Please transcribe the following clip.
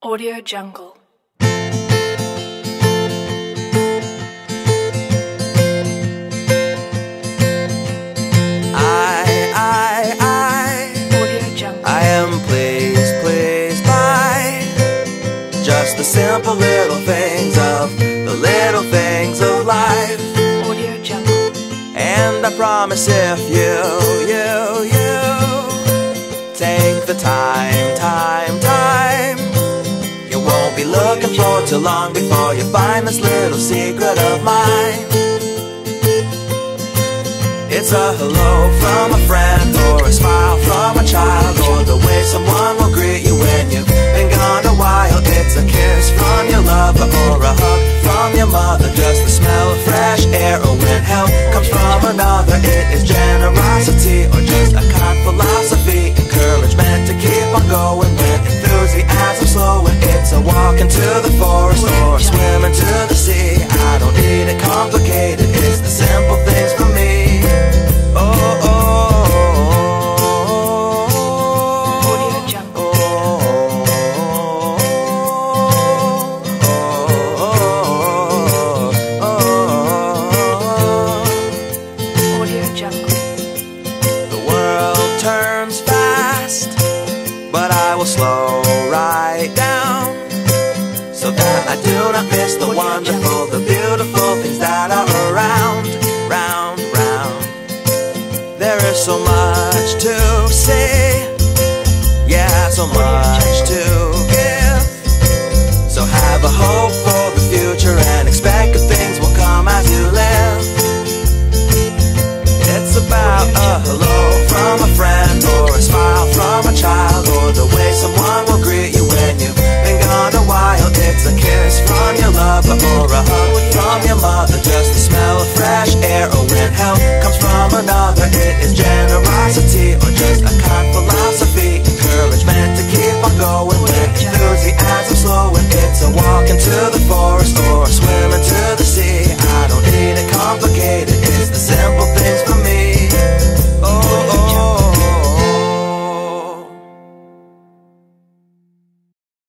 Audio Jungle. Audio Jungle. I am pleased by just the simple little things of life. Audio Jungle. And I promise if you take the time, you won't be looking for too long before you find this little secret of mine. It's a hello from a friend, or a smile from a child, or the way someone will greet you when you've been gone a while. It's a kiss from your lover, or a hug from your mother, just the smell of fresh air, or when help comes from another. It is generosity, or just a kind philosophy, encouragement to keep on going when enthusiasm's slowing. It's a walk into the forest, or a swim into the sea. I don't need it complicated, it's the simple things for me. Audio Jungle. Audio Jungle. The world turns fast, but I will slow right down, so that I do not miss the wonderful, the beautiful things that are around, round. There is so much to say, yeah, so much to give. So have a hope for the future and expect that things will come as you live. It's about a hello from a friend, or a smile from a child, or the way someone will greet you when you've been gone a while. It's a kiss from your lover, or a hug from your mother, just the smell of fresh air, or when help comes from another. It is generosity, or just a kind philosophy, encouragement to keep on going when enthusiasm's slowing. It's a walk into the forest, or a swim into the sea. I don't need it complicated, it's the simple